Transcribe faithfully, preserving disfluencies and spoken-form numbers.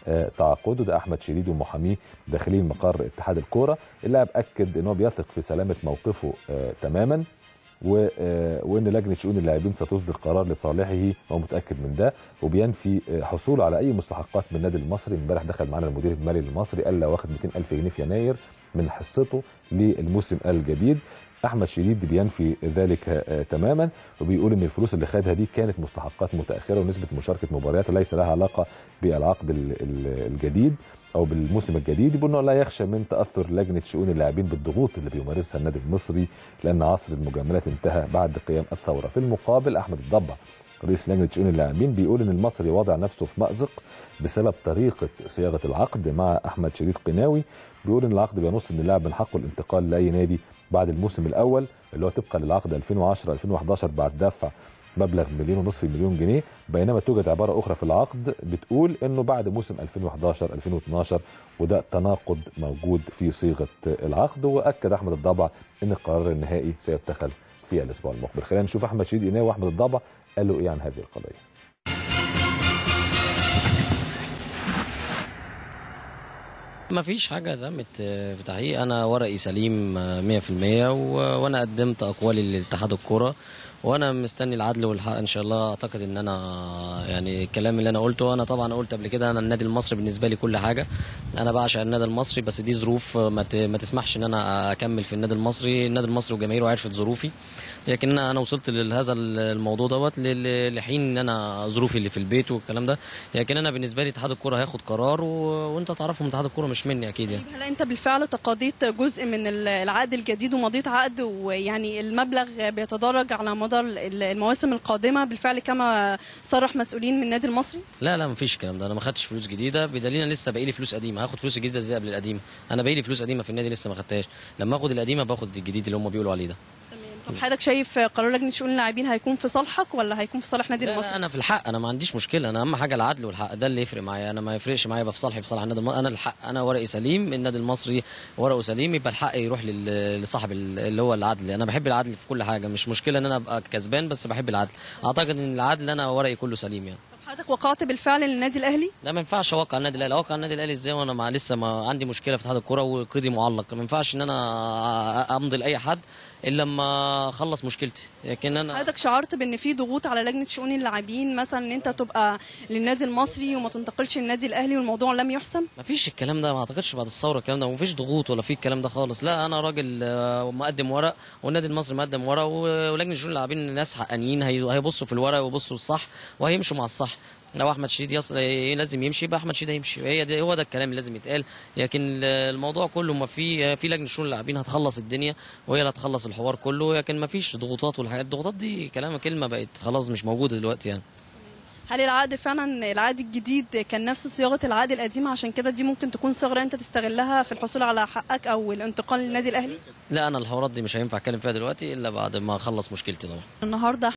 تعاقده. ده احمد شديد ومحاميه داخلين مقر اتحاد الكوره. اللاعب اكد ان هو بيثق في سلامه موقفه تماما، وان لجنه شؤون اللاعبين ستصدر قرار لصالحه، هو متاكد من ده، وبينفي حصوله على اي مستحقات من النادي المصري. امبارح دخل معانا المدير المالي المصري قال له واخد مئتين ألف جنيه في يناير من حصته للموسم الجديد. احمد شديد بينفي ذلك تماما، وبيقول ان الفلوس اللي خدها دي كانت مستحقات متاخره ونسبه مشاركه مباريات وليس لها علاقه بالعقد الجديد او بالموسم الجديد. بيقول انه لا يخشى من تاثر لجنه شؤون اللاعبين بالضغوط اللي بيمارسها النادي المصري، لان عصر المجاملات انتهى بعد قيام الثوره. في المقابل احمد الضبع رئيس لجنه شؤون اللاعبين بيقول ان المصري وضع نفسه في مأزق بسبب طريقه صياغه العقد مع احمد شديد قناوي. بيقول ان العقد بينص ان اللاعب من حقه الانتقال لاي نادي بعد الموسم الاول اللي هو طبقا للعقد ألفين وعشرة ألفين وأحد عشر بعد دفع مبلغ مليون ونصف مليون جنيه، بينما توجد عباره اخرى في العقد بتقول انه بعد موسم ألفين وأحد عشر ألفين واثناشر، وده تناقض موجود في صيغه العقد. واكد احمد الضبع ان القرار النهائي سيتخذ في الاسبوع المقبل. خلينا نشوف احمد شديد قناوي واحمد الضبع قالوا ايه عن هذه القضيه. ما فيش حاجة تمت في تحقيق، أنا ورقي سليم مية في المية وأنا قدمت أقوالي لاتحاد الكرة وانا مستني العدل والحق ان شاء الله. اعتقد ان انا يعني الكلام اللي انا قلته، انا طبعا قلت قبل كده انا النادي المصري بالنسبه لي كل حاجه، انا بعشق النادي المصري، بس دي ظروف ما تسمحش ان انا اكمل في النادي المصري. النادي المصري وجماهيره عرفت ظروفي، لكن انا انا وصلت لهذا الموضوع دوت لحين ان انا ظروفي اللي في البيت والكلام ده. لكن انا بالنسبه لي اتحاد الكره هياخد قرار، وانت تعرفهم اتحاد الكره مش مني اكيد يعني. هل انت بالفعل تقاضيت جزء من العقد الجديد ومضيت عقد، ويعني المبلغ بيتدرج على مدار المواسم القادمه بالفعل كما صرح مسؤولين من النادي المصري؟ لا لا مفيش الكلام ده، انا ما خدتش فلوس جديده، بدليل انا لسه باقي لي فلوس قديمه. هاخد فلوس جديده ازاي قبل القديمه؟ انا باقي لي فلوس قديمه في النادي لسه ما خدتهاش، لما اخد القديمه باخد الجديد اللي هم بيقولوا عليه ده. طب حضرتك شايف قرار لجنه شؤون اللاعبين هيكون في صالحك ولا هيكون في صالح نادي المصري؟ لا انا في الحق، انا ما عنديش مشكله، انا اهم حاجه العدل والحق، ده اللي يفرق معايا. انا ما يفرقش معايا يبقى في صالحي في صالح النادي المصري، انا الحق، انا ورقي سليم، النادي المصري ورقه سليم، يبقى الحق يروح لصاحب اللي هو العدل. انا بحب العدل في كل حاجه، مش مشكله ان انا ابقى كسبان بس بحب العدل. اعتقد ان العدل انا ورقي كله سليم يعني. حضرتك وقعت بالفعل للنادي الاهلي؟ لا ما ينفعش اوقع النادي الاهلي، اوقع النادي الاهلي ازاي وانا مع لسه ما عندي مشكله في اتحاد الكوره وقيدي معلق؟ ما ينفعش ان انا امضي لاي حد الا لما اخلص مشكلتي. لكن انا حضرتك شعرت بان في ضغوط على لجنه شؤون اللاعبين مثلا ان انت تبقى للنادي المصري وما تنتقلش للنادي الاهلي والموضوع لم يحسم؟ ما فيش الكلام ده، ما اعتقدش بعد الثوره الكلام ده، ما فيش ضغوط ولا في الكلام ده خالص. لا انا راجل مقدم ورق والنادي المصري مقدم ورق، ولجنه شؤون اللاعبين ناس حقانيين هيبصوا في الورق ويبصوا الصح وهيمشوا مع الصح. لو احمد شديد يصل لازم يمشي يبقى احمد شديد هيمشي، هي ده هو ده الكلام اللي لازم يتقال. لكن الموضوع كله ما في في لجنه شؤون اللاعبين هتخلص الدنيا وهي اللي هتخلص الحوار كله، لكن ما فيش ضغوطات والحاجات. الضغوطات دي كلام كلمه بقت خلاص مش موجوده دلوقتي يعني. هل العقد فعلا العقد الجديد كان نفس صياغه العقد القديم، عشان كده دي ممكن تكون ثغره انت تستغلها في الحصول على حقك او الانتقال للنادي الاهلي؟ لا انا الحوارات دي مش هينفع اتكلم فيها دلوقتي الا بعد ما اخلص مشكلتي طبعا. النهارده